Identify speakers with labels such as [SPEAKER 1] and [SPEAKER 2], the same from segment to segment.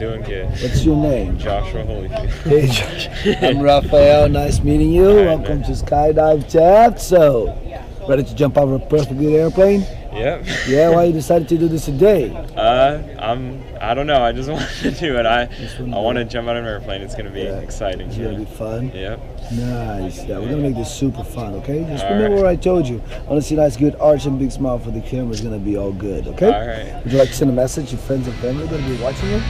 [SPEAKER 1] doing good.
[SPEAKER 2] What's your name?
[SPEAKER 1] Joshua Holyfield.
[SPEAKER 2] Hey, Josh. I'm Raphael. Nice meeting you. Welcome to Skydive Taft. So, ready to jump out of a perfect good airplane?
[SPEAKER 1] Yep.
[SPEAKER 2] Yeah, why you decided to do this today?
[SPEAKER 1] I don't know. I just wanted to do it. I want to jump out of an airplane. It's going to be exciting.
[SPEAKER 2] It's going to be fun?
[SPEAKER 1] Yep.
[SPEAKER 2] Nice. Yeah, we're going to make this super fun, okay? Just remember what I told you. I want to see a nice, good arch and big smile for the camera. It's going to be all good, okay?
[SPEAKER 1] All right.
[SPEAKER 2] Would you like to send a message to friends and family that will be watching you?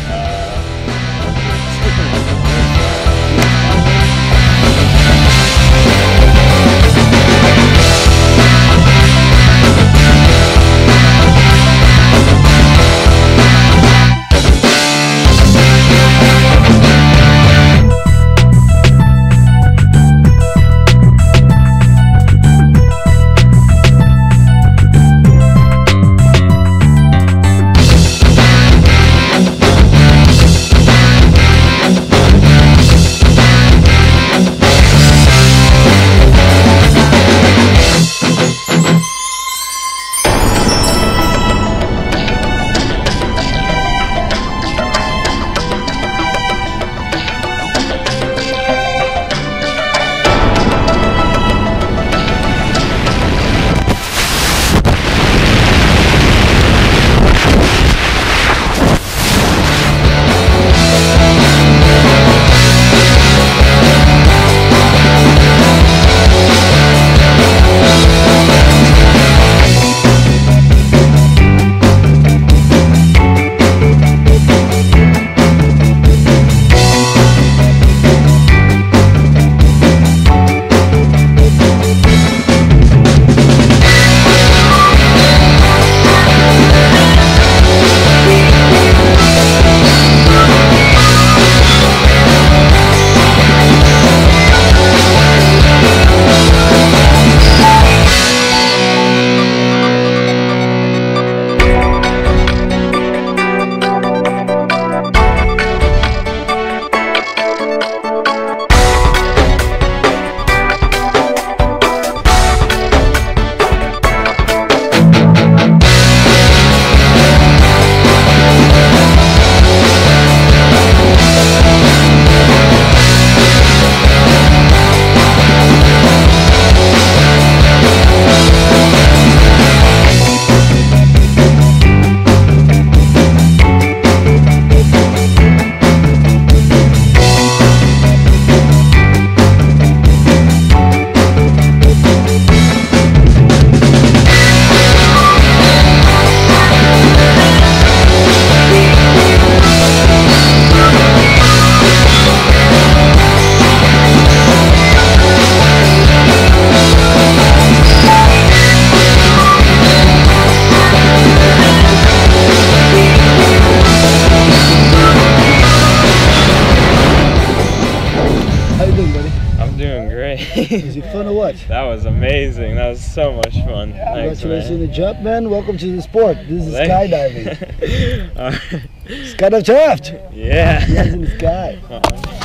[SPEAKER 2] Is it fun or what?
[SPEAKER 1] That was amazing. That was so much fun.
[SPEAKER 2] Congratulations on the jump, man. Welcome to the sport. This is skydiving. Skydive Taft.
[SPEAKER 1] Yeah.
[SPEAKER 2] Hands in the sky.